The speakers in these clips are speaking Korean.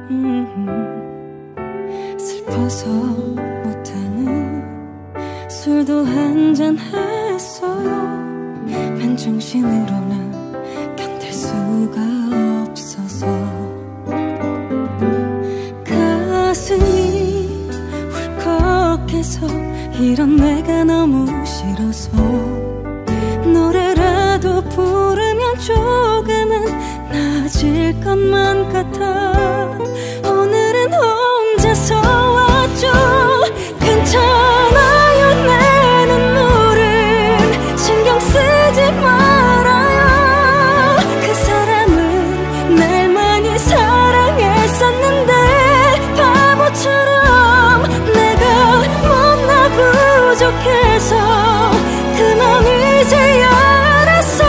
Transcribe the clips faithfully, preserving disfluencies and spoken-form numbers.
음, 슬퍼서 못하는 술도 한잔 했어요. 맨정신으로는 견딜 수가 없어서 가슴이 울컥해서 이런 내가 너무 싫어서 노래라도 부르면 조금은 나아질 것만 같아. 오늘은 혼자서 왔죠. 괜찮아요. 내 눈물은 신경 쓰지 말아요. 그 사람은 날 많이 사랑했었는데 바보처럼 내가 못나 부족해서 그 맘 이제야 알았어.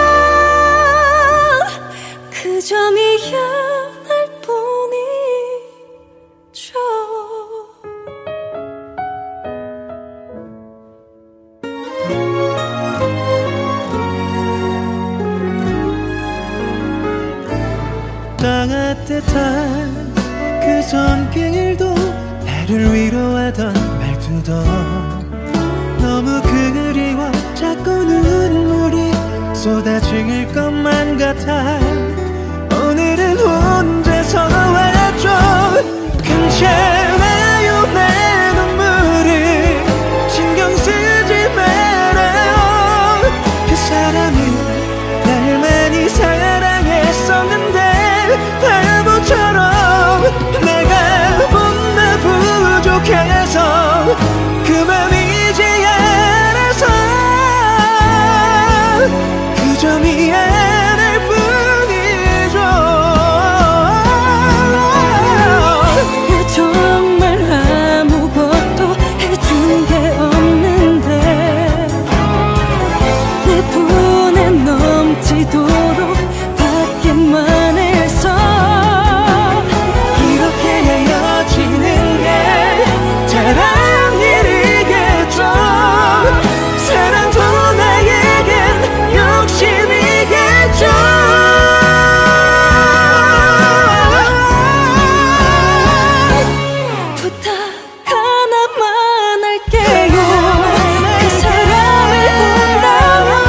그저 미안할 뿐이죠. 따뜻한 그 손길도 나를 위로하던 말투도 너무 그리워 자꾸 눈물이 쏟아질 것만 같아. 오늘은 혼자서 왔죠. 괜찮아요. 내 눈물을 신경 쓰지 말아요. 그 사람은 날 많이 사랑했었는데 바보처럼 내가 못나 부족해서 그 맘 이제야 알아서 그저 미안할 뿐이죠. 정말 아무것도 해준 게 없는데 내 분에 넘치도록 받기만 해서 이렇게 헤어지는 게 잘한 일이겠죠. 사랑도 나에겐 욕심이겠죠. 부탁 하나만 할게요. 그 사람을 본다면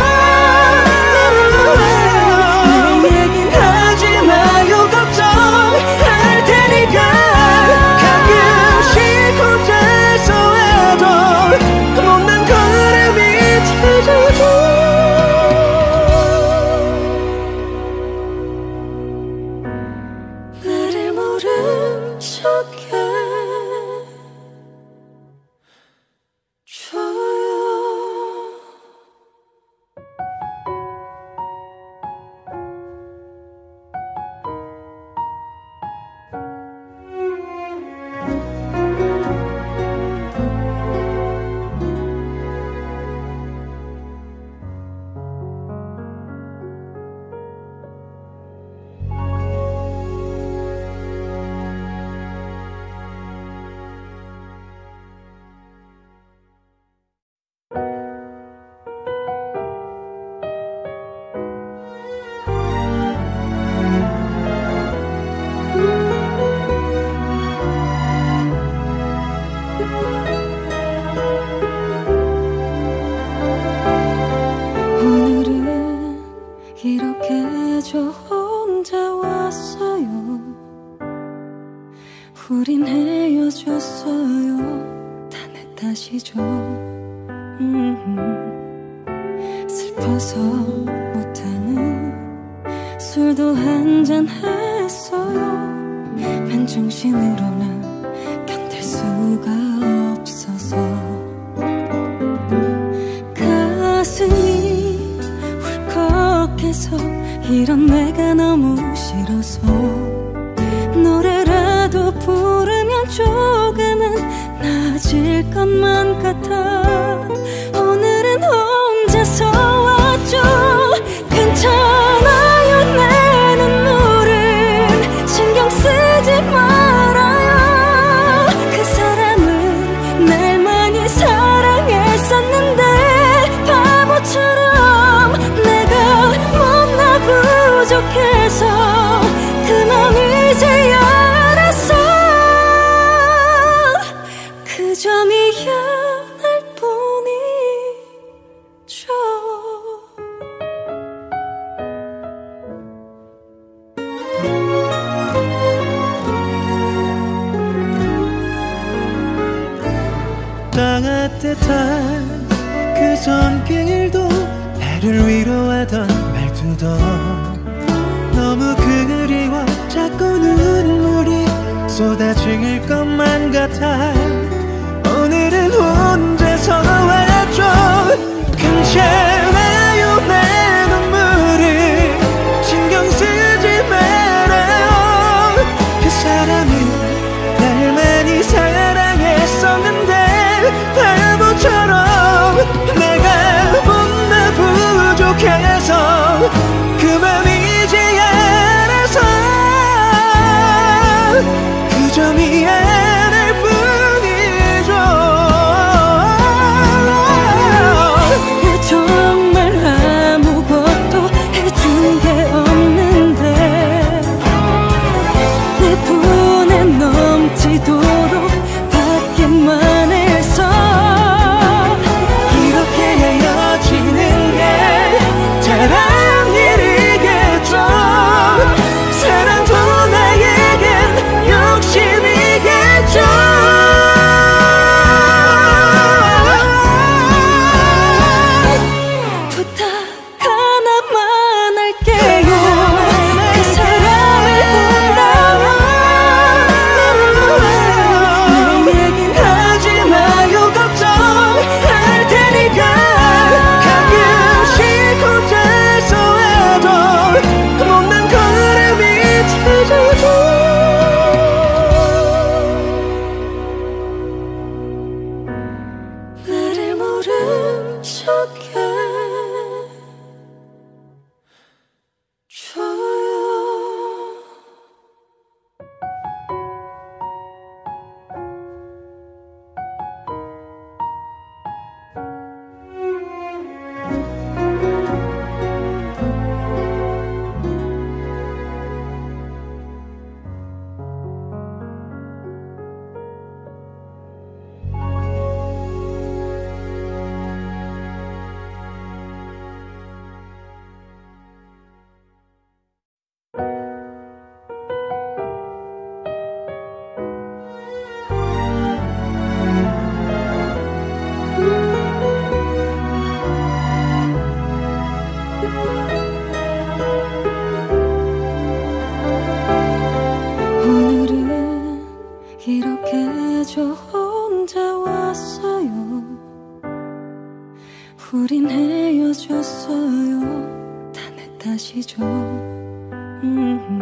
내 얘긴 하지 마요. 걱정할 테니까. 가끔씩 혼자서 해도 못난 걸음이 터져도 나를 모른 척해 줘요. 오늘은 이렇게 저 혼자 왔어요. 우린 헤어졌어요. 다 내 탓이죠. 음, 슬퍼서 못하는 술도 한잔 했어요. 맨정신으로는 견딜 수가 없어서 가슴이 울컥해서 이런 내가 너무 싫어서 노래라도 부르면 조금은 나아질 것만 같아. 오늘은 혼자서 왔죠. 괜찮아요. 내 눈물은 신경 쓰지 말아요. 그 사람은 날 많이 사랑했었는데 바보처럼 내가 못나 부족해서 그 맘 이제야 알았어. 따뜻한 그 손길도 나를 위로하던 말투도 너무 그리워 자꾸 눈물이 쏟아질 것만 같아. 오늘은 혼자서 왔죠. 괜찮아요 내 눈물을 신경 쓰지 말아요. 그 사람은 날 많이 사랑했었는데 바보처럼 내가 못나 부족해서 그 맘이지 알아서 그저 미안할 뿐이죠. 정말 아무것도 해준 게 없는데 내 분에 넘치도록 받기만 해서 이렇게 헤어지는 게 잘한 일이겠죠. 사랑도 나에겐 욕심이겠죠. 부탁 하나만 할게요. 그 사람을 본다면 내 얘긴 하지 마요 걱정할 테니까. 가끔씩 혼자서 해도 못난 걸음이 찾아도 나를 모른 척해 줘요. 오늘은 이렇게 저 혼자 왔어요. 우린 헤어졌어요. 다 내 탓이죠. 음,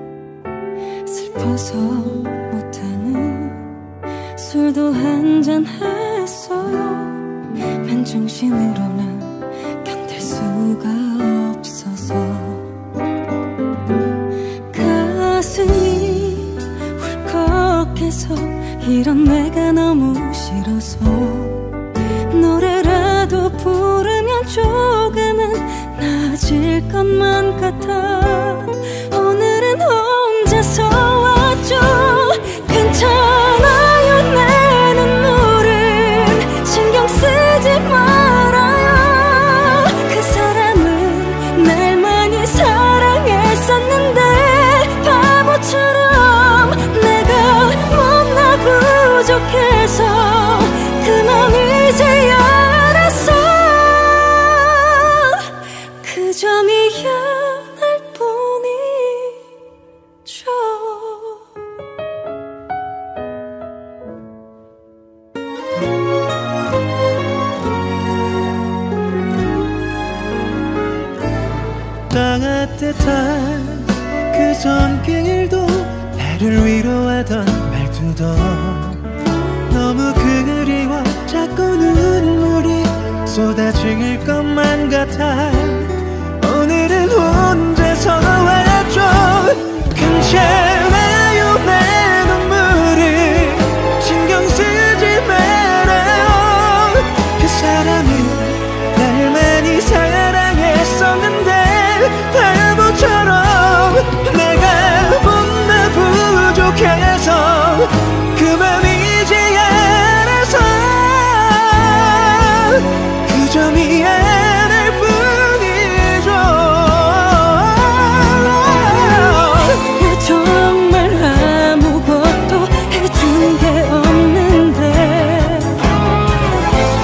슬퍼서 못하는 술도 한잔 했어요. 맨정신으로는 견딜 수가 없어서 가슴이 울컥해서 이런 내가 너무 싫어서 노래라도 부르면 조금은 나아질 것만 같아. 오늘은 혼자서 왔죠. 괜찮아요 내 눈물은 신경 쓰지 말아요. 그 사람은 날 많이 사랑했었는데 바보처럼 내가 못나 부족해서 그 맘 이제 알았어. 그저 미안할 뿐이죠. 따뜻한 그 손길도 나를 위로하던 말투도 너무 그리워 자꾸 눈물이 쏟아질 것만 같아. 오늘은 혼자서 왔죠. 괜찮아요 내 눈물을 신경 쓰지 말아요. 그 사람은 날 많이 사랑했었는데 바보처럼 내가 못나 부족해서 그 맘이지 알아서 그저 미안할 뿐이죠. 정말 아무것도 해준 게 없는데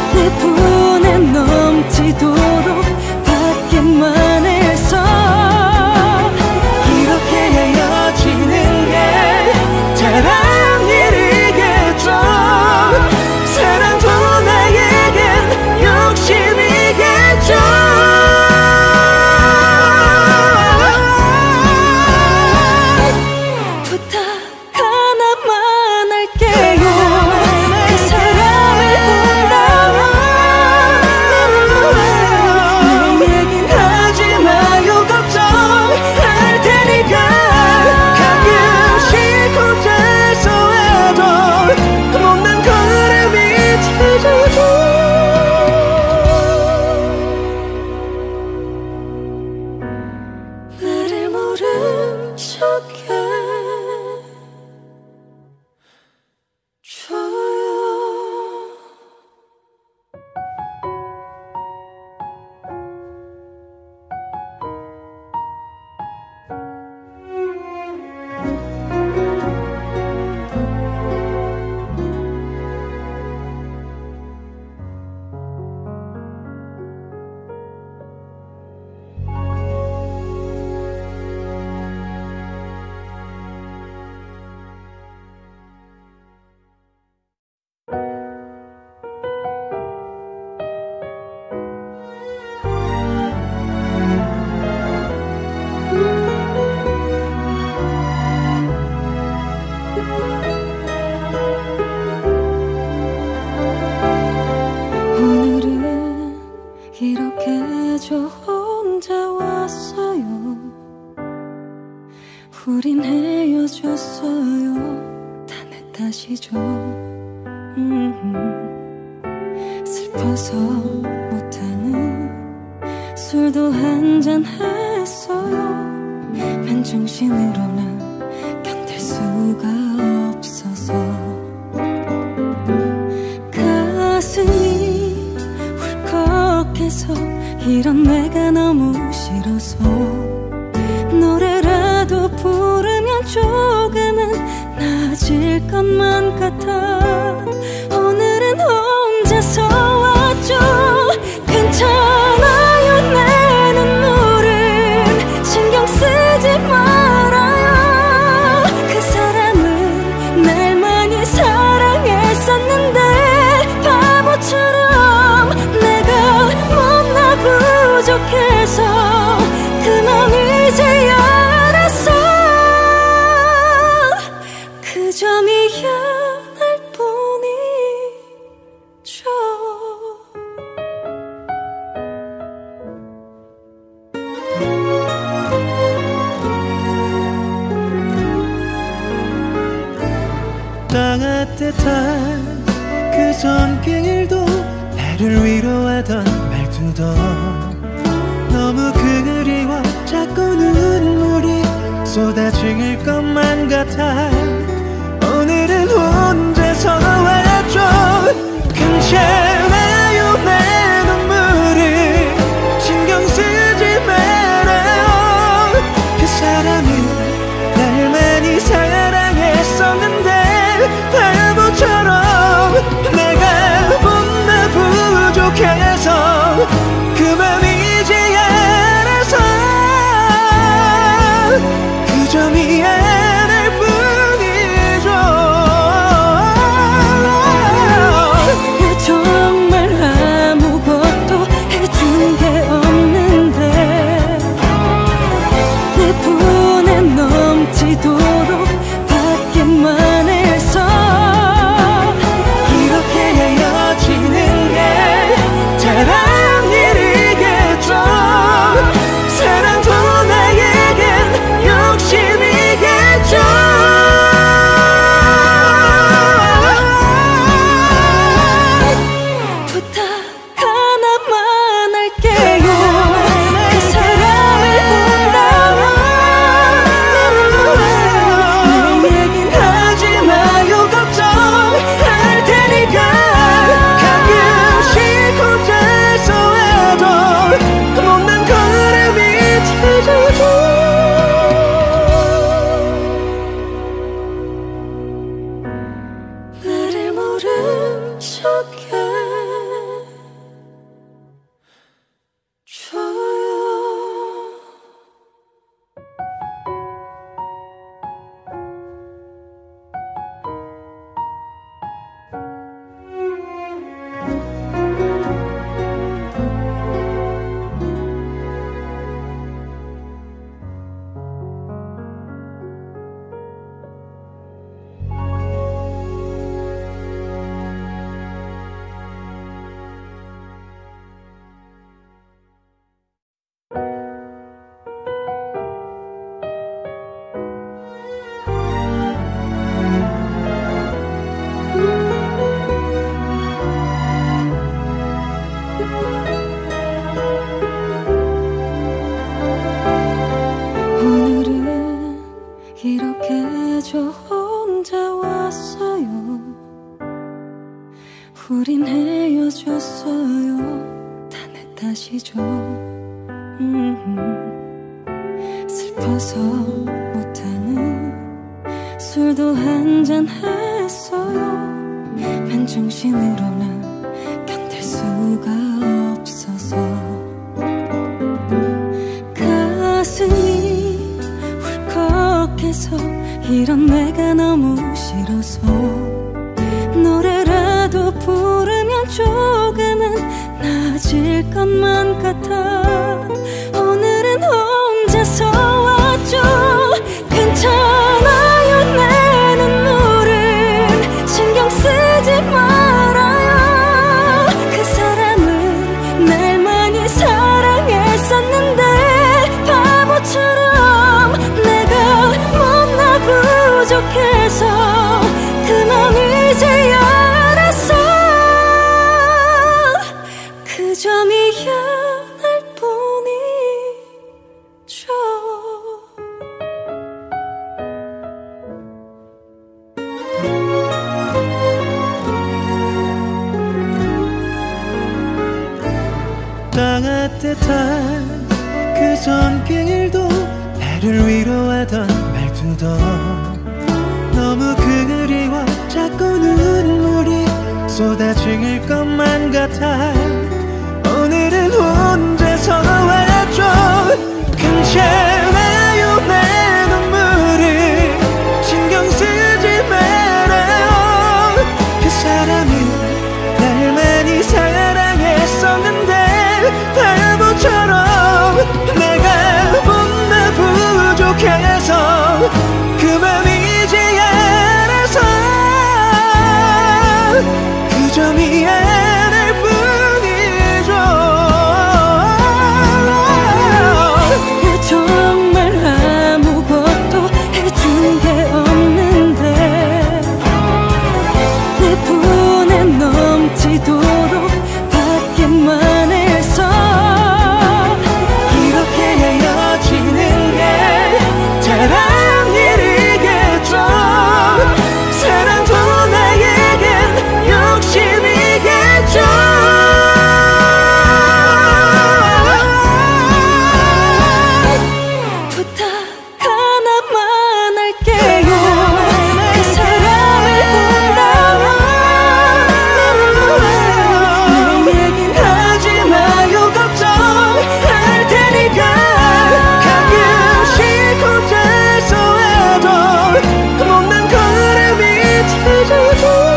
저 혼자 왔어요. 우린 헤어졌어요. 다 내 탓이죠. 음, 슬퍼서 못하는 술도 한잔 했어요. 맨정신으로는 견딜 수가 없어서 가슴이 울컥해서 이런 내가 너무 싫어서 노래라도 부르면 조금은 나아질 것만 같아. 오늘은 혼자서 왔죠. 괜찮아요. 내 눈물은 신경 쓰지 말아요. 그 사람은 날 많이 사랑했었는데 바보처럼 내가 못나 부족해서 그 맘 이제야 알았어. 그저 미안할 뿐이죠. 따뜻한 그 손길도 나를 위로하던 말투도 너무 그리워 자꾸 눈물이 쏟아질 것만 같아. 오늘은 혼자서 왔죠. 괜찮아요. 내 눈물을 신경 쓰지 말아요. 그 사람은 날 많이 사랑했었는데 바보처럼 내가 못나 부족해서 그 맘 이제 알아서 그저 미안할 뿐이죠. 정말 아무것도 해준 게 없는데 내 분에 넘치도록 받기만 해서 이렇게 헤어지는 게 잘한 일이겠죠. 사랑도 나에겐 욕심이겠죠. 부탁 하나만 할게요. 그 사람을 본다면 내 얘긴 하지 마요. 걱정할 테니까 가끔씩 혼자서 해도 못난 걸음이 찾아줘. 나를 모른 척해 줘요. 오늘은 이렇게 저 혼자 왔어요. 우린 헤어졌어요. 다 내 탓이죠. 음, 슬퍼서 못하는 술도 한잔 했어요. 맨정신으로는 견딜 수가 없어서 가슴이 울컥해서 이런 내가 너무 싫어서 노래라도 부르면 조금은 나아질 것만 같아. 오늘은 혼자서 왔죠. 괜찮아요. 내 눈물은 신경 쓰지 말아요. 그 사람은 날 많이 사랑해 그만 이제야 알았어. 그 점이야 날 뿐이죠. 따뜻한 그 손길도 나를 위로하던 말투도 너무 그리워 자꾸 눈물이 쏟아질 것만 같아. 오늘은 혼자서 왔죠. 괜찮아요 내 눈물을 신경 쓰지 말아요. 그 사람은 날 많이 사랑했었는데 바보처럼 내가 못나 부족해서 그만 이제야 알아서. 그 점이야 날 뿐이죠. 정말 아무것도 해준 게 없는데 내 분에 넘치도록 받기만 해서 이렇게 헤어지는 게 잘한 일이겠죠. 사랑도 나에겐 욕심이겠죠. 부탁 하나만 할게요. 그 사람을 본다면 내 얘긴 하지 마요 걱정할 테니까. 가끔씩 혼자서 해도 못난 걸음이 터져도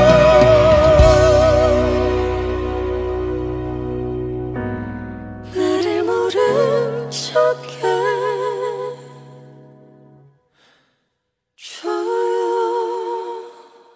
나를 모른 척해 줘요.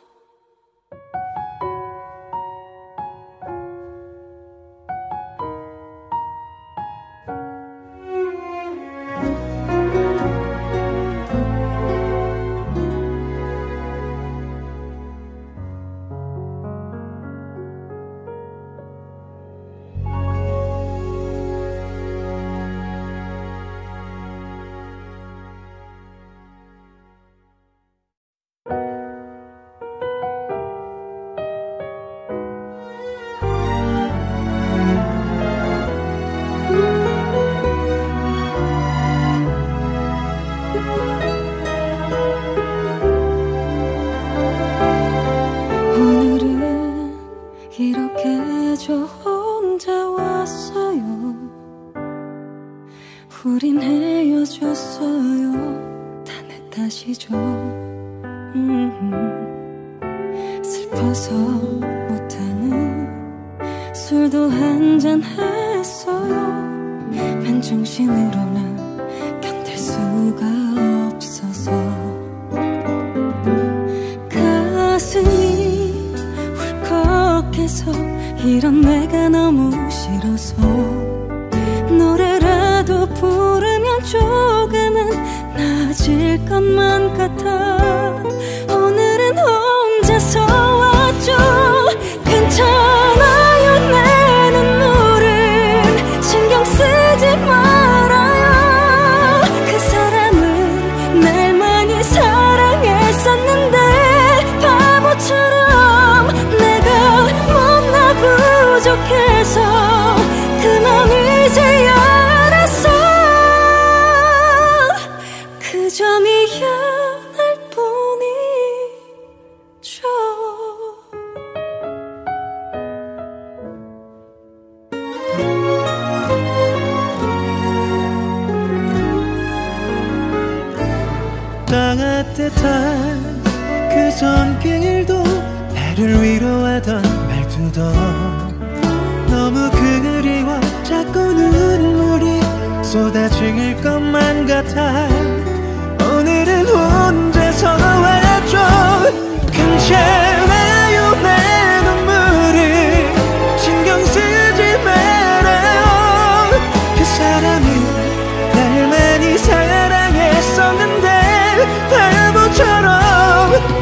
오늘은 이렇게 저 혼자 왔어요. 우린 헤어졌어요. 다 내 탓이죠. 음, 슬퍼서 못하는 술도 한잔 했어요. 맨정신으로는 견딜 수가 없어서 가슴이 울컥해서 이런 내가 너무 싫어서 노래라도 부르면 조금은 나아질 것만 같아. 오늘은 혼자서 왔죠. 괜찮아요 내 눈물은 신경 쓰지 말아요. 그 사람은 날 많이 사랑했었는데 바보처럼 내가 못나 부족해서 그만 이제야 알았어. 그 점이야 날 뿐이죠. 따뜻한 그 손길도 나를 위로하던 말투도 너무 그리워 자꾸 눈물이 쏟아질 것만 같아. 오늘은 혼자서 왔죠. 괜찮아요 내 눈물을 신경 쓰지 말아요. 그 사람은 날 많이 사랑했었는데 바보처럼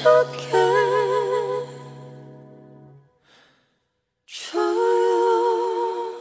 적게 줘요.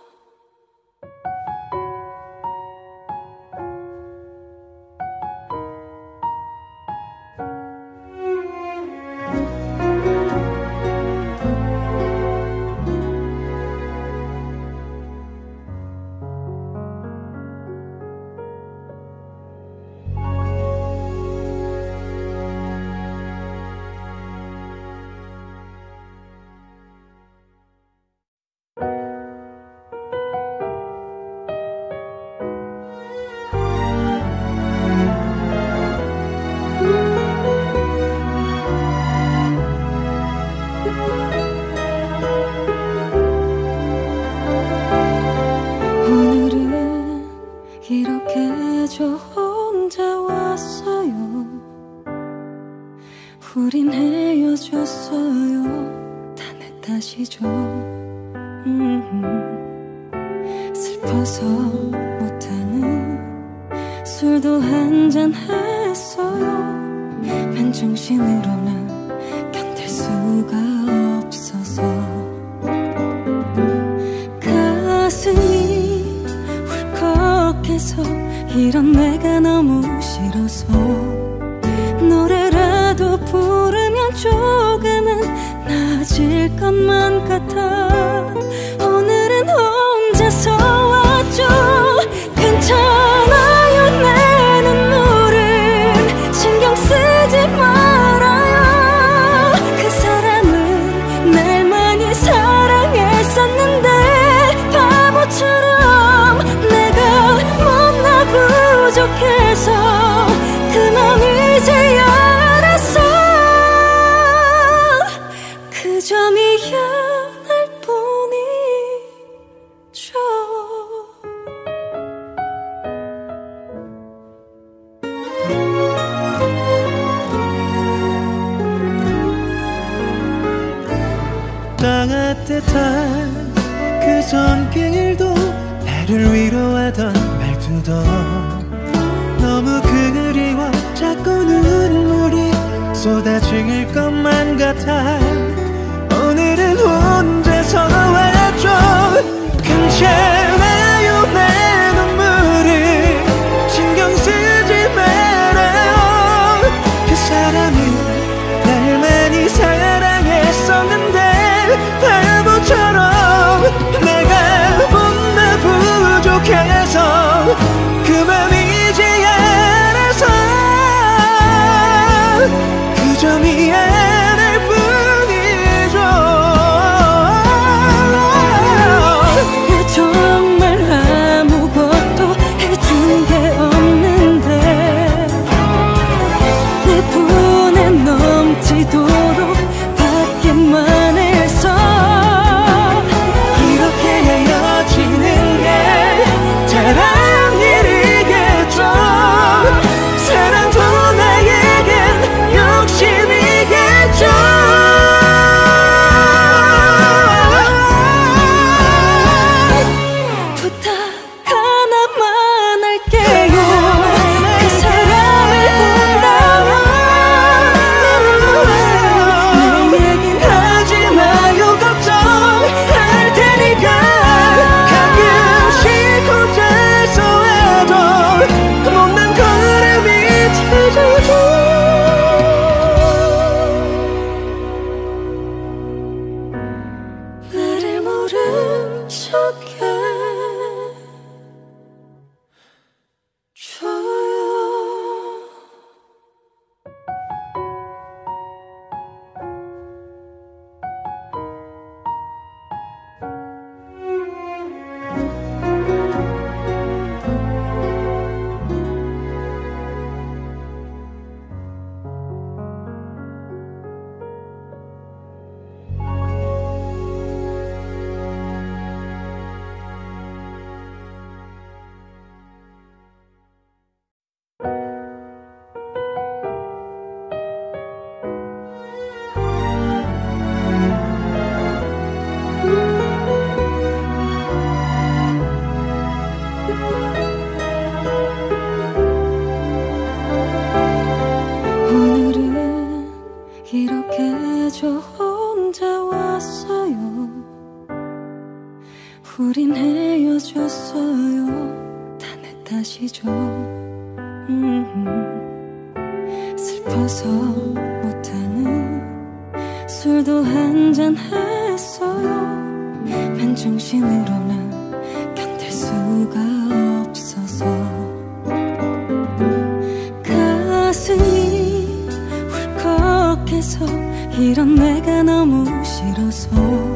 오늘은 이렇게 저 혼자 왔어요. 우린 헤어졌어요. 다 내 탓이죠. 음, 슬퍼서 못하는 술도 한잔 했어요. 맨정신으로는 견딜 수가 없어서 가슴이 울컥해서 이런 내가 너무 싫어서 노래라도 부르면 조금은 나아질 것만 같아. 오늘은 혼자서 왔죠. 괜찮아요. 내 눈물은 신경 쓰지 말아요. 그 사람은 날 많이 사랑했었는데 바보처럼 내가 못나 부족해서 그 맘 이제야 알았어. 그저 미안할 뿐이죠. 따뜻한 그 손길도 나를 위로하던 말투도 너무 그리워 자꾸 눈물이 쏟아질 것만 같아. 오늘은 혼자서 왔죠. 괜찮아요. 내 눈물을 신경 쓰지 말아요. 그 사람은 날 많이 사랑했었는데 바보처럼 내가 못나 부족해서 그 맘 이제야 알아서 그저 미안할 뿐이죠. 정말 아무것도 해준 게 없는데 내 분에 넘치도록 받기만 해서 이렇게 헤어지는 게 잘한 일이겠죠. 사랑도 나에겐 욕심이겠죠. 저 혼자 왔어요. 우린 헤어졌어요. 다 내 탓이죠. 음, 슬퍼서 못하는 술도 한잔 했어요. 맨정신으로는 견딜 수가 없어서 가슴이 울컥해서 이런 내가 너무 싫어서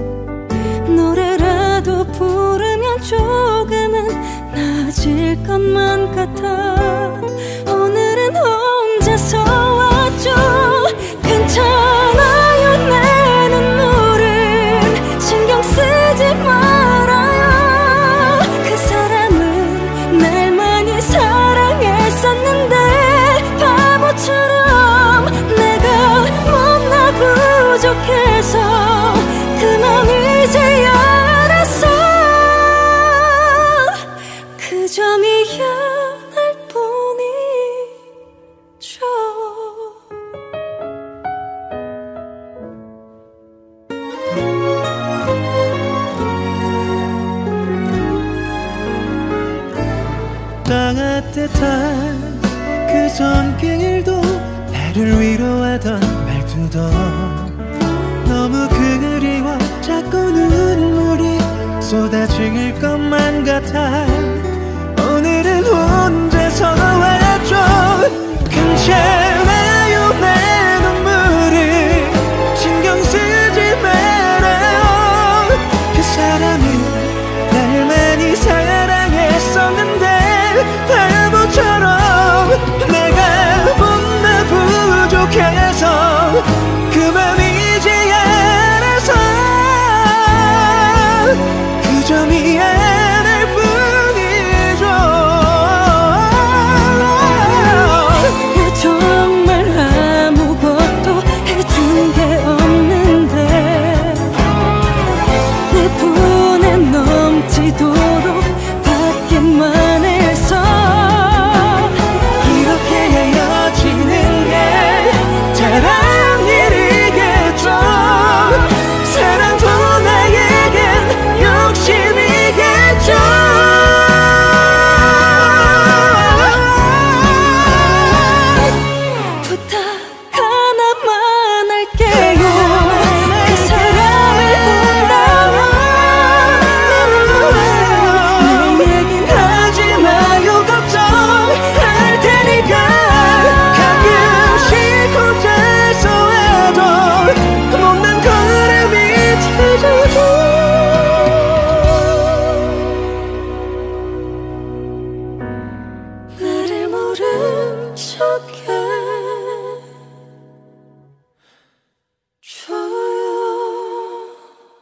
노래라도 부르면 조금은 나아질 것만 같아. 오늘은 혼자서 왔죠. 괜찮아요. 내 눈물은 신경 쓰지 말아요. 그 사람은 날 많이 사랑했었는데 바보처럼 내가 못나 부족해서 그만 이제야 알았어. 그 점이야 날 뿐이죠. 따뜻한 그 손길도 나를 위로하던 말투도 너무 그리워 자꾸 눈물이 쏟아질 것만 같아. 오늘은 혼자서 왔죠. 괜찮아요. 내 눈물을 신경 쓰지 말아요. 그 사람은 날 많이 사랑했었는데 바보처럼 내가 못나 부족해서 그만 이제야 알아서 그 점이야 날 뿐이죠. 정말 아무것도 해준 게 없는데 내 분에 넘치도록 받기만 해서 이렇게 헤어지는 게 잘한 일이겠죠. 사랑도 나에겐 욕심이겠죠. 부탁 하나만 할게요. 그 사람을 본다면 내 얘긴 하지 마요. 걱정할 테니까 가끔씩 혼자서 해도 못난 걸음이 터져도 나를 모른 척해 줘요.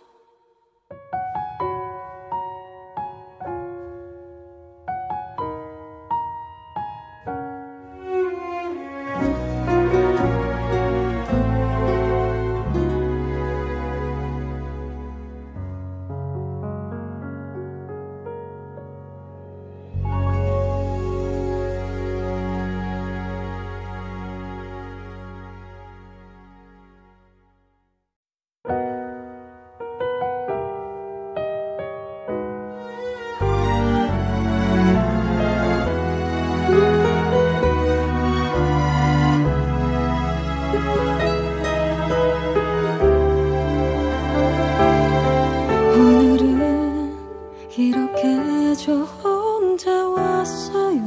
오늘은 이렇게 저 혼자 왔어요.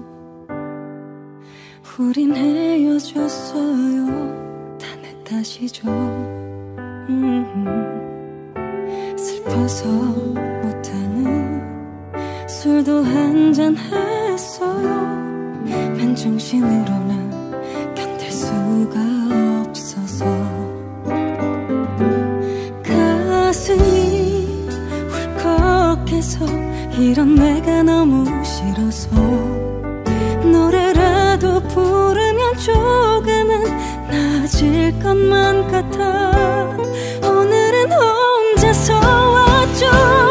우린 헤어졌어요. 다 내 탓이죠. 음, 슬퍼서 못하는 술도 한잔 했어요. 맨정신으로는 견딜 수가 없어서 가슴이 울컥해서 이런 내가 너무 싫어서 노래라도 부르면 조금은 나아질 것만 같아. 오늘은 혼자서 왔죠.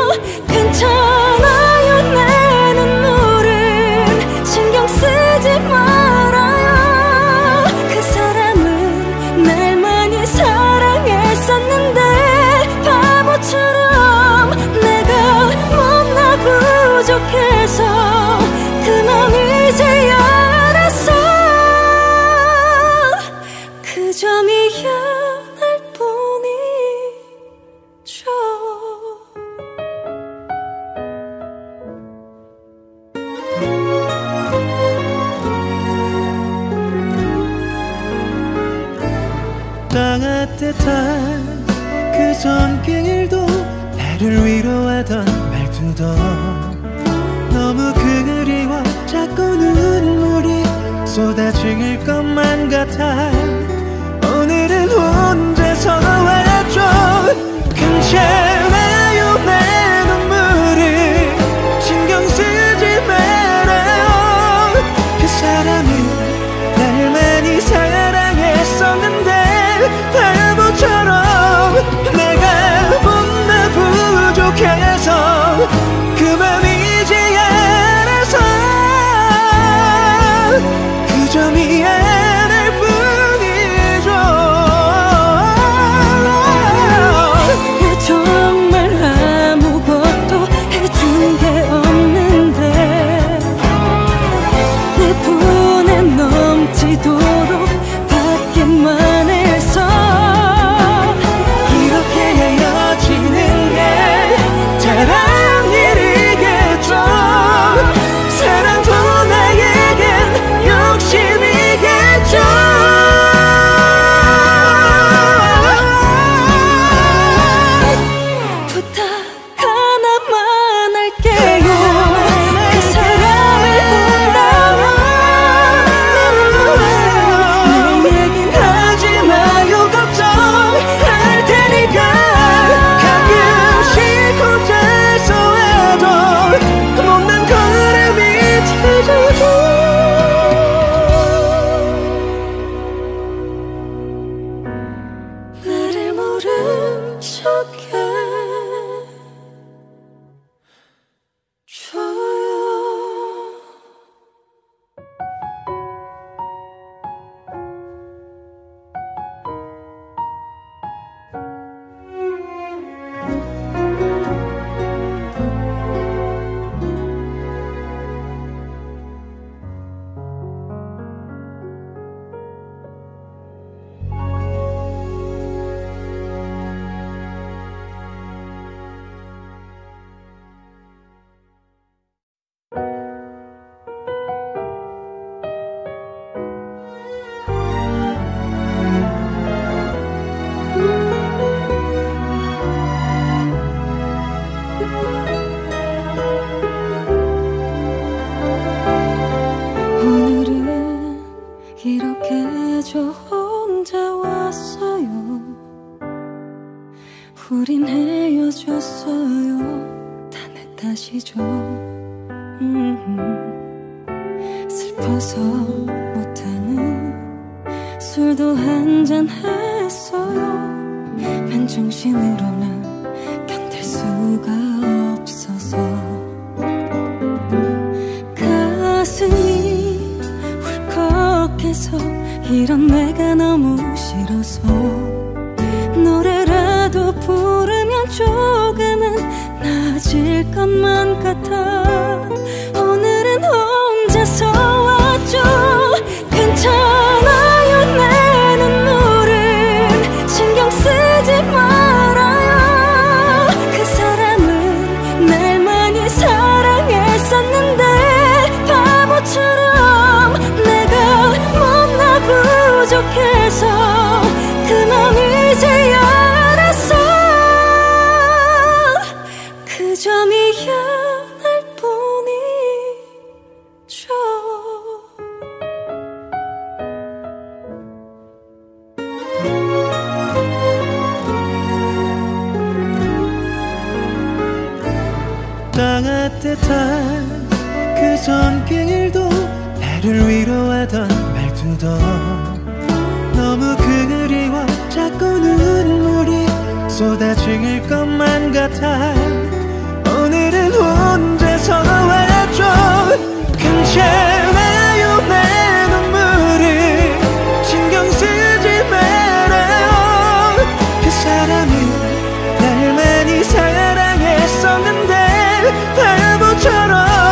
괜찮아요. 내 눈물은 신경 쓰지 말아요. 그 사람은 날 많이 사랑해 부족해서 그 맘 이제야 알았어. 그저 미안할 뿐이죠. 따뜻한 그 손길도 나를 위로하던 말투도 너무 그리워 자꾸 눈물이 쏟아질 것만 같아. 오늘은 혼자서 왔죠. 괜찮아요 내 눈물을 신경 쓰지 말아요. 그 사람은 날 많이 사랑했었는데 바보처럼 내가 못나 부족해서 그 맘 이제 알아서 그저 미안할 뿐이죠. 정말 아무것도 해준 게 없는데 내 분에 넘치도록 받기만 해서 이렇게 헤어지는 게 잘한 일이겠죠. 사랑도 나에겐 욕심이겠죠. 부탁 하나만 할게요. 그 사람을 본다면 내 얘긴 하지 마요 걱정할 테니까. 가끔씩 혼자서 해도 못난 걸음이 찾아도 나를 모른 척해 줘요. 오늘은 이렇게 저 혼자 왔어요. 우린 헤어졌어요. 다 내 탓이죠. 음, 슬퍼서 못하는 술도 한잔 했어요. 맨정신으로는 견딜 수가 없어서 가슴이 울컥해서 이런 내가 너무 싫어서 노래라도 부르면 조금은 나아질 것만 같아. 오늘은 혼자서 왔죠. 괜찮아요 내 눈물은 신경 쓰지 말아요. 그 사람은 날 많이 사랑했었는데 바보처럼 내가 못나 부족해서 그 맘 이제야 알았어. 그저 미안할 뿐이죠. 따뜻한 그 손길도 나를 위로하던 말투도 너무 그리워 자꾸 눈물이 쏟아질 것만 같아. 오늘은 혼자서 왔죠. 괜찮아요 내 눈물을 신경 쓰지 말아요. 그 사람은 날 많이 사랑했었는데 바보처럼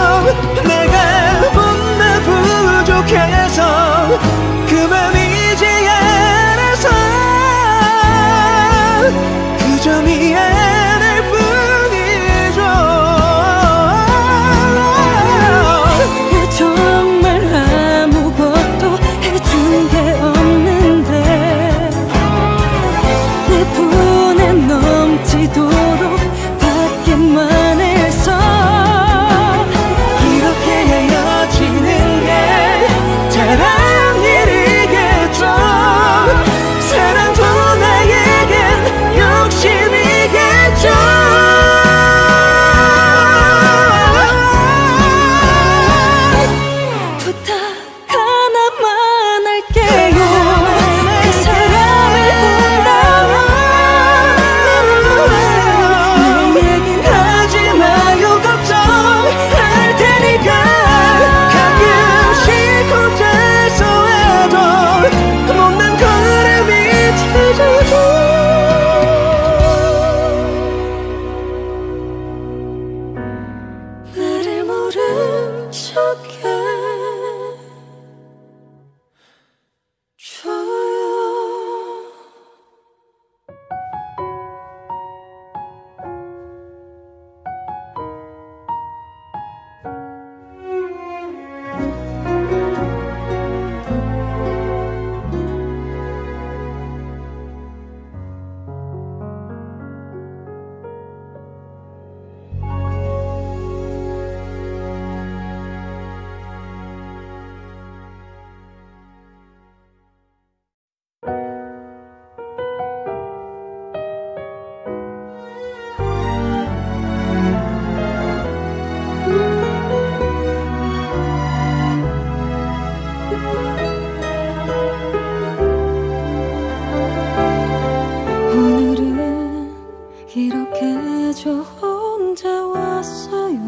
저 혼자 왔어요.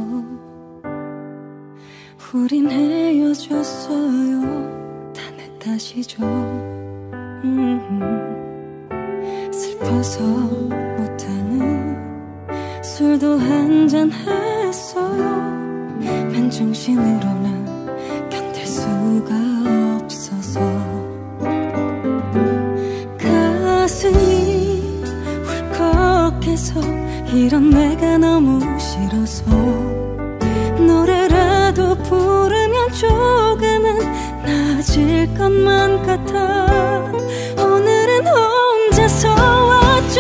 우린 헤어졌어요. 다 내 탓이죠. 음, 슬퍼서 못하는 술도 한잔 했어요. 맨정신으로는 견딜 수가 없어서 가슴이 울컥해서 이런 내가 너무 싫어서 노래라도 부르면 조금은 나아질 것만 같아. 오늘은 혼자서 왔죠.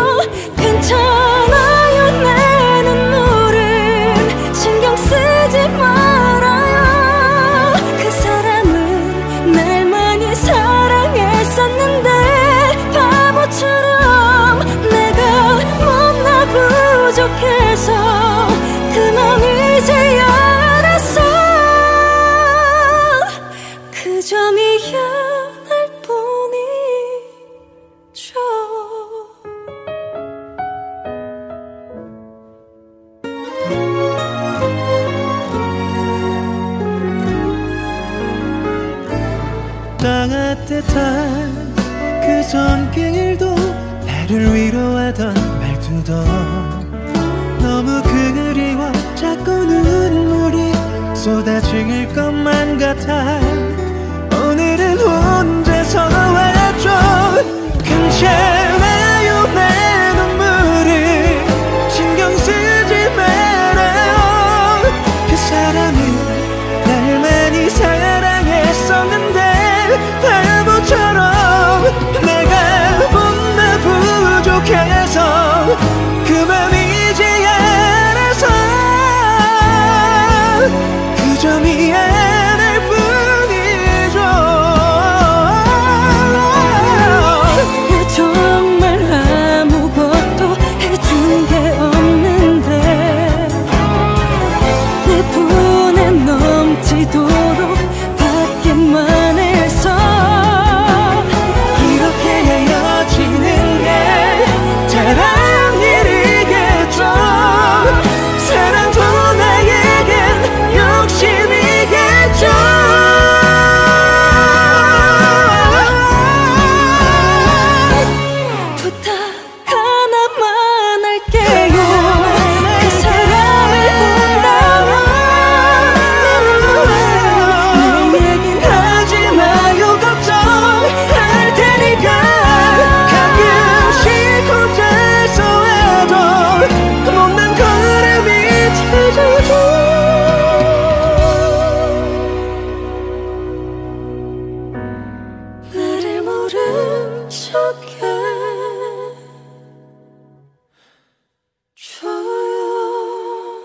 괜찮아요. 내 눈물은 신경 쓰지 말아요. 그 사람은 날 많이 사랑했었는데 바보처럼 내가 못나 부족해서 그 맘 이제야 알았어. 그저 미안할 뿐이죠. 따뜻한 그 손길도 나를 위로하던 말투도 너무 그리워 자꾸 눈물이 쏟아질 것만 같아. 오늘은 혼자서 왔죠. 괜찮아요. 내 눈물을 신경 쓰지 말아요. 그 사람은 날 많이 사랑했었는데 바보처럼 내가 못나 부족해서 그 맘 이제야 알아서 그저 미안할 뿐이죠. 정말 아무것도 해준 게 없는데 내 분에 넘치도록 받기만 해서 이렇게 헤어지는 게 잘한 일이겠죠. 사랑도 나에겐 욕심이겠죠. 부탁 하나만 할게요. 그 사람을 본다면 내 얘긴 하지 마요. 걱정할 테니까 가끔씩 혼자서 해도 못난 걸음이 터져도 나를 모른 척해 줘요.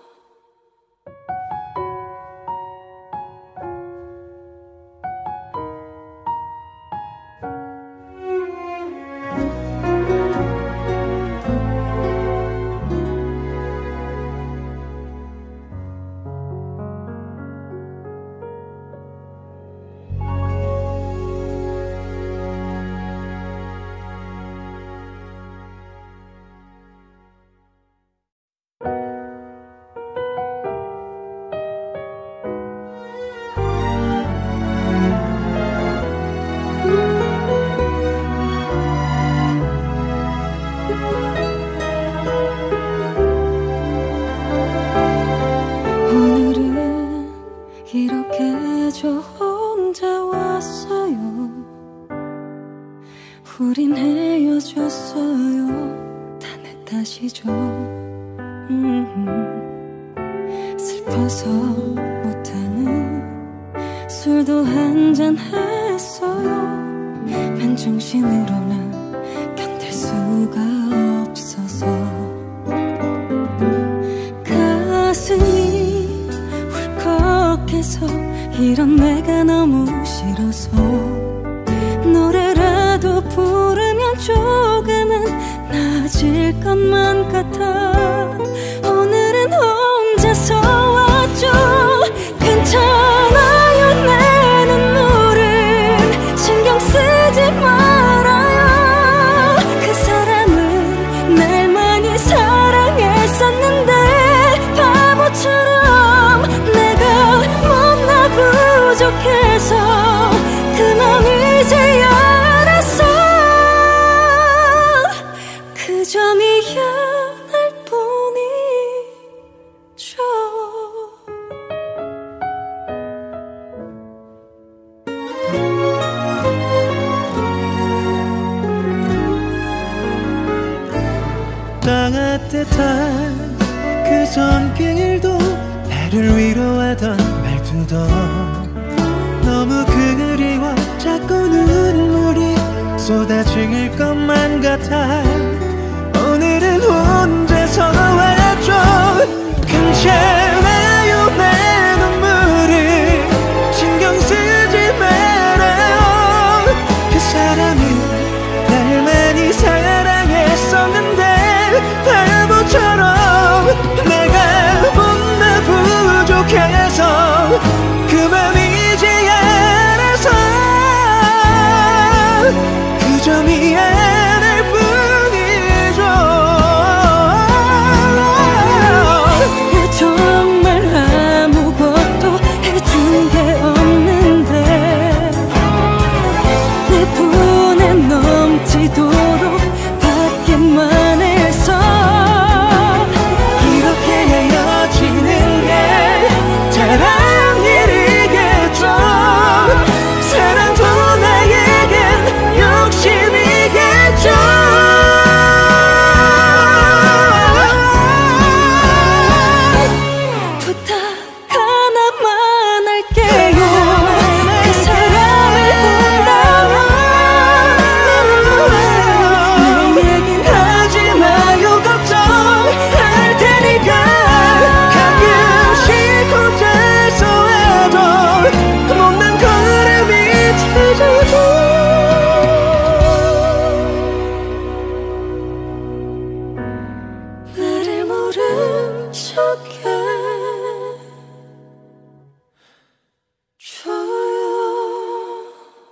오늘은 이렇게 저 혼자 왔어요. 우린 헤어졌어요. 다 내 탓이죠. 음, 슬퍼서 못하는 술도 한잔 했어요. 맨정신으로는 견딜 수가 없어서 가슴이 울컥해서 이런 내가 너무 싫어서 노래라도 부르면 조금은 나아질 것만 같아. 오늘은 혼자서 왔죠. 괜찮아요. 내 눈물은 신경 쓰지 말아요. 그 사람은 날 많이 사랑해 따뜻한 그 손길도 나를 위로하던 말투도 너무 그리워 자꾸 눈물이 쏟아질 것만 같아. 오늘은 혼자서 왔죠. 괜찮아요 내 눈물을 신경 쓰지 말아요. 그 사람은 날 많이 사랑했었는데 바보처럼 내가 못나 부족해서 그 맘이지 않아서 그저 미안할 뿐이죠. 정말 아무것도 해준 게 없는데 내 분에 넘치도록 받기만 해서 이렇게 헤어지는 게 잘한 일이겠죠. 사랑도 나에겐 욕심이겠죠. 부탁 하나만 할게요. 그 사람을 본다면 내 얘긴 하지 마요 걱정할 테니까. 가끔씩 혼자서 해도 못난 걸음이 터져도 나를 모른 척해 줘요.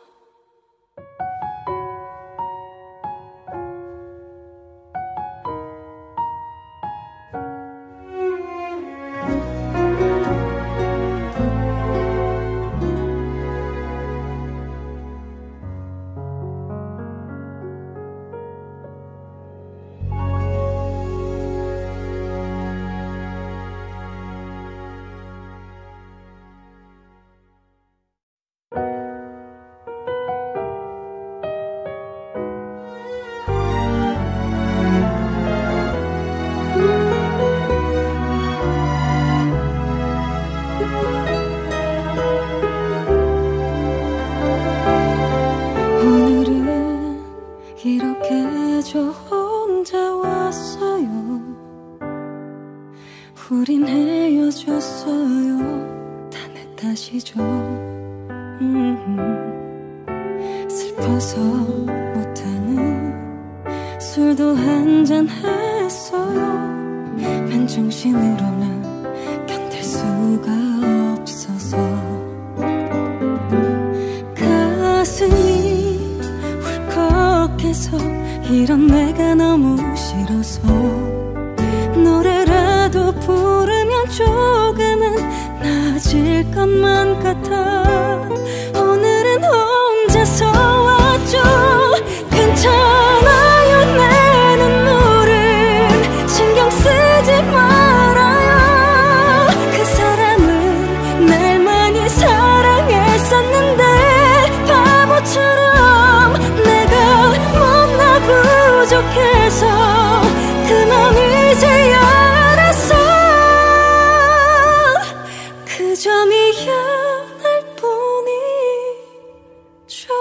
오늘은 이렇게 저 혼자 왔어요. 우린 헤어졌어요. 다 내 탓이죠. 음, 슬퍼서 못하는 술도 한잔 했어요. 맨정신으로는 견딜 수가 없어서 가슴이 울컥해서 이런 내가 너무 싫어서 노래라도 부르면 조금은 나아질 것만 같아. 오늘은 혼자서 왔죠. 괜찮아요 내 눈물은 신경 쓰지 말아요. 그 사람은 날 많이 사랑했었는데 바보처럼 내가 못나 부족해서 그 맘 이제 알았어. 그저 미안할 뿐이죠.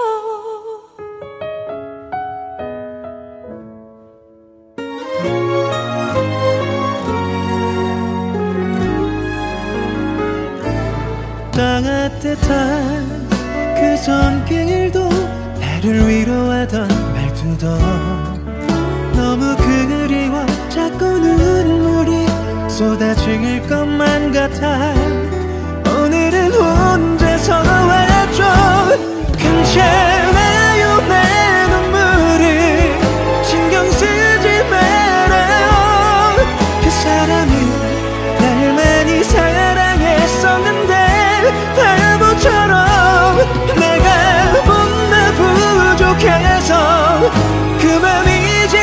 따뜻한 그 손길도 나를 위로하던 말투도 너무 그리워 자꾸 눈물이 쏟아질 것만 같아. 오늘은 혼자서 왔죠. 괜찮아요 내 눈물을 신경 쓰지 말아요. 그 사람은 날 많이 사랑했었는데 바보처럼 내가 못나 부족해서 그 맘이지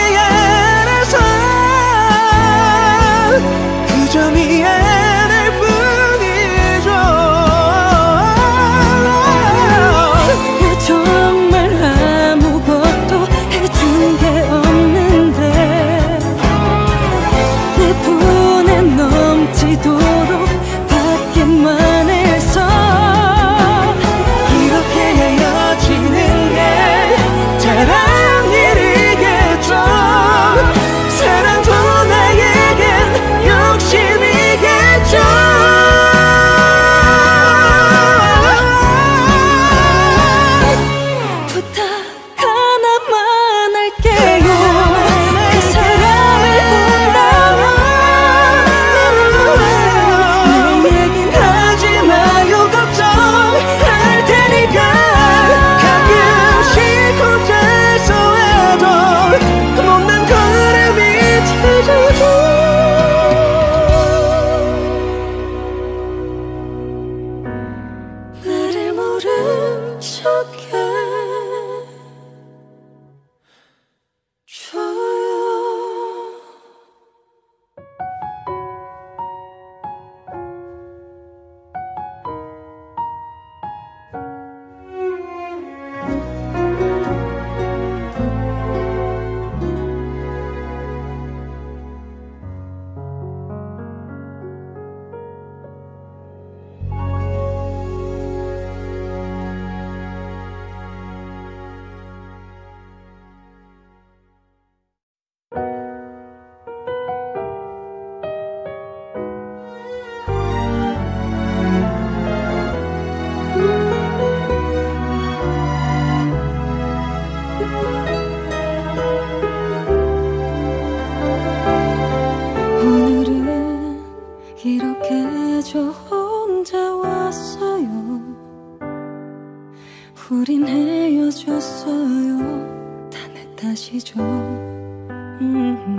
않아서 그저 미안할 뿐이죠. 다시죠. 음,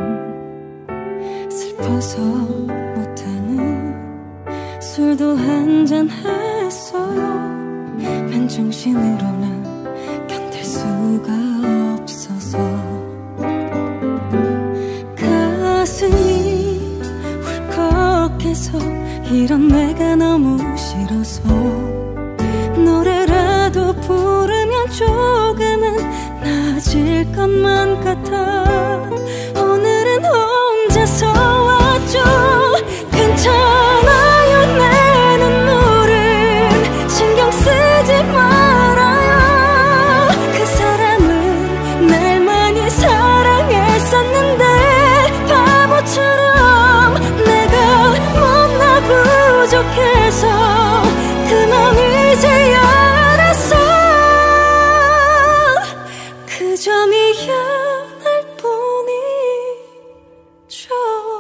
슬퍼서 못하는 술도 한잔 했어요. 맨정신으로는 견딜 수가 없어서 가슴이 울컥해서 이런 내가 너무 싫어서 노래라도 부르면 조금은 나아질 것만 같아. 오늘은 혼자서 왔죠. 괜찮아요. 내 눈물은 신경 쓰지 말아요. 그 사람은 날 많이 사랑했었는데 바보처럼 내가 못나 부족해서 그 맘 이제야 알았어. 그저 미안할 뿐이죠.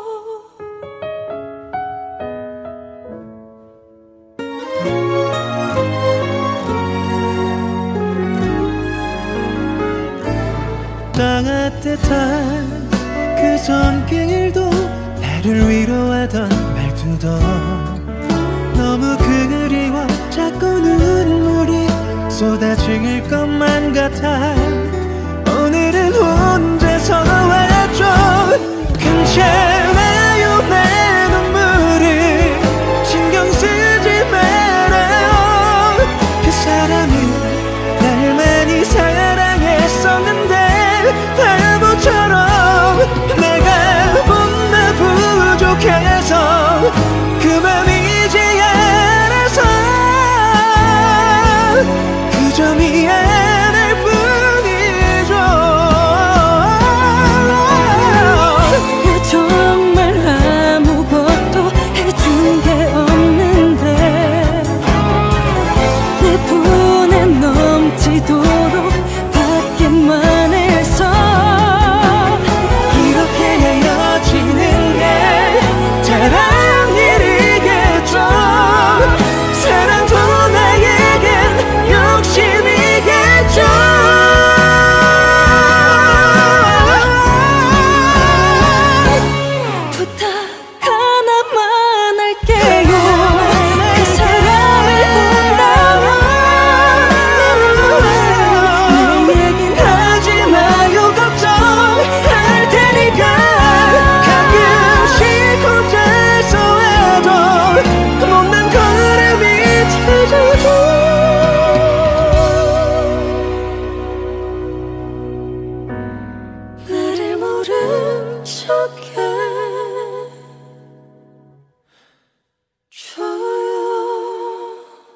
따뜻한 그 손길도 나를 위로하던 말투도 너무 그리워 자꾸 눈물이 쏟아질 것만 같아. 오늘은 혼자서 왔죠. 괜찮아요. 내 눈물을 신경 쓰지 말아요. 그 사람은 날 많이 사랑했었는데 바보처럼 내가 못나 부족해서 그 맘 이제 알아서 그저 미안할 뿐이죠. 정말 아무것도 해준 게 없는데 내 분에 넘치도록 받기만 해서 이렇게 헤어지는 게 잘한 일이겠죠. 사랑도 나에겐 욕심이겠죠. 부탁 하나만 할게요. 그 사람을 본다면 내 얘긴 하지 마요. 걱정할 테니까 가끔씩 혼자서 해도 못난 걸음이 터져도 나를 모른 척해 줘요.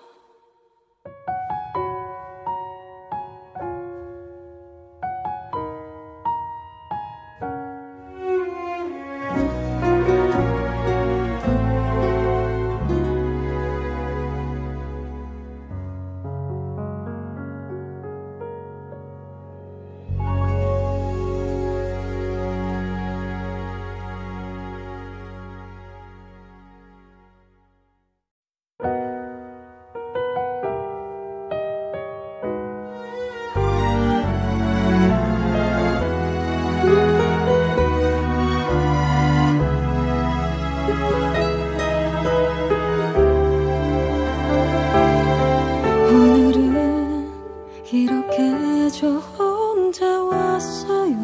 오늘은 이렇게 저 혼자 왔어요.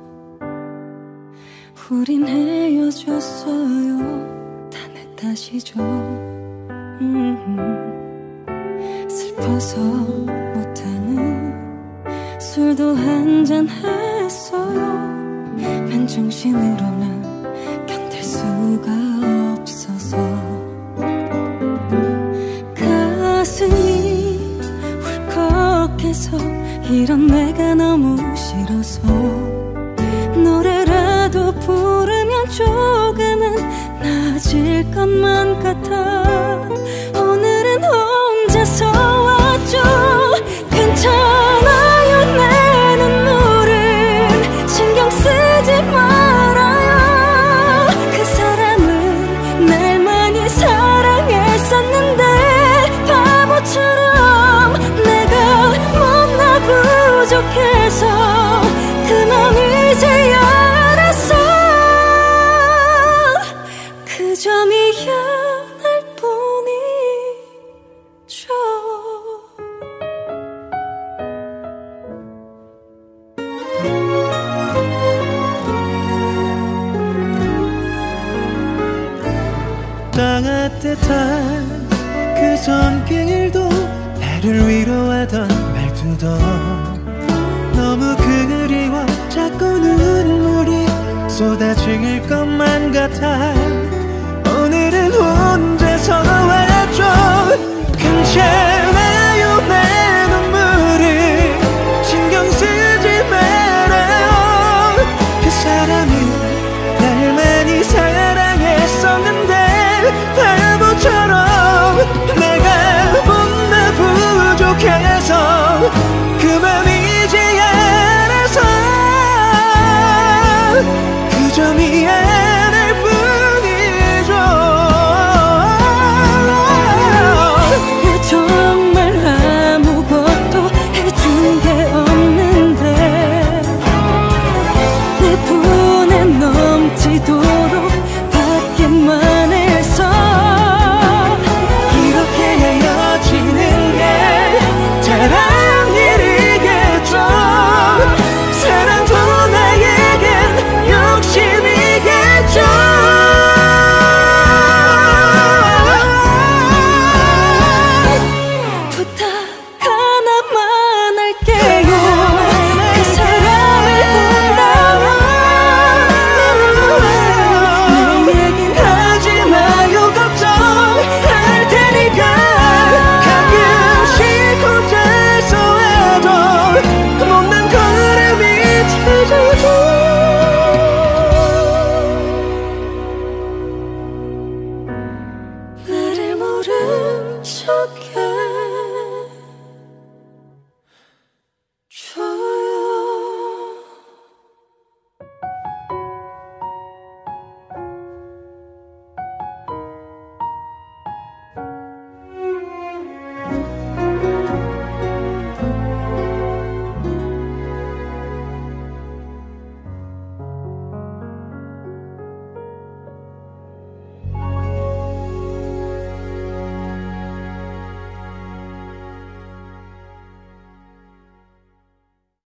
우린 헤어졌어요. 다 내 탓이죠. 음, 슬퍼서 못하는 술도 한잔 했어요. 맨정신으로는 견딜 수가 없어서 가슴이 울컥해서 이런 내가 너무 싫어서 노래라도 부르면 조금은 나아질 것만 같아. 오늘은 혼자서 왔죠. 괜찮아요. 내 눈물은 신경 쓰지 말아요. 그 사람은 날 많이 사랑했었는데 바보처럼 내가 못나 부족해서 그 맘이 따뜻한 그 손길도 나를 위로하던 말투도 너무 그리워 자꾸 눈물이 쏟아질 것만 같아. 오늘은 혼자서 왔죠. 괜찮아요 내 눈물을 신경 쓰지 말아요. 그 사람은 날 많이 사랑했었는데 바보처럼 내가 못나 부족해서 그 맘이지 않아서 그 점이